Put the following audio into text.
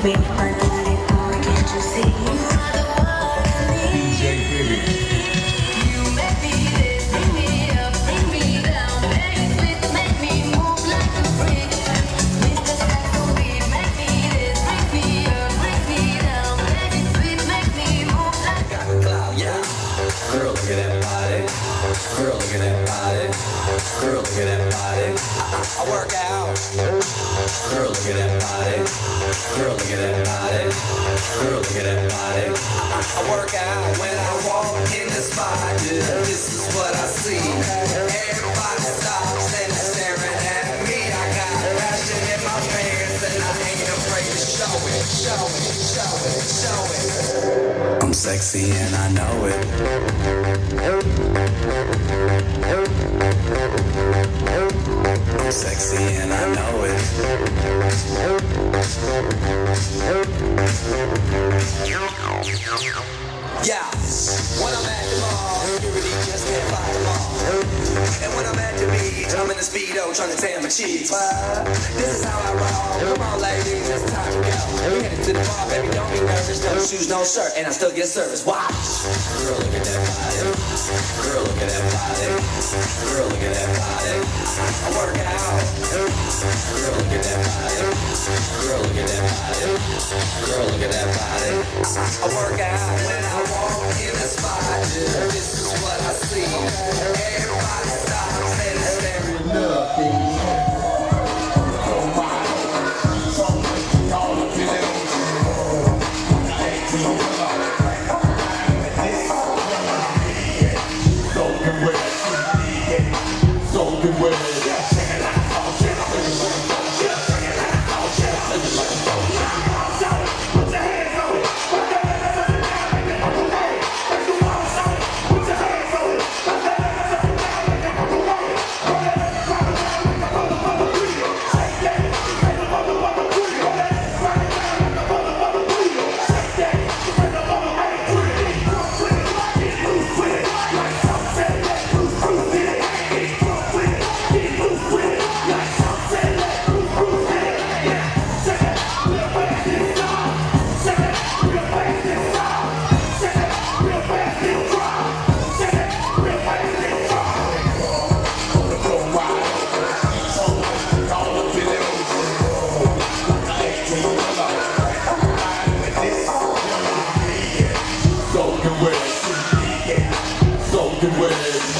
I work out. Girl, look at that body. Girl, look at that body. Girl, look at that body. I work out when I walk in the spot. This is what I see. Everybody stops and is staring at me. I got passion in my pants and I ain't afraid to show it, show it, show it, show it. I'm sexy and I know it. I'm sexy and I know it. Yeah, when I'm at the mall, security just can't fight them all. And when I'm at the beach, I'm in the Speedo trying to tan my cheeks. This is how I roll. Come on, ladies, it's time to go. We headed to the bar, baby, don't be nervous. No shoes, no shirt, and I still get service. Watch. Girl, look at that body. Girl, look at that body. Girl, look at that body. I work out. Girl, look at that body. Girl, look at that body. Girl, look at that body. I work out when I walk in the spot. This is what I see. Everybody stops and is staring up. Soaking wet.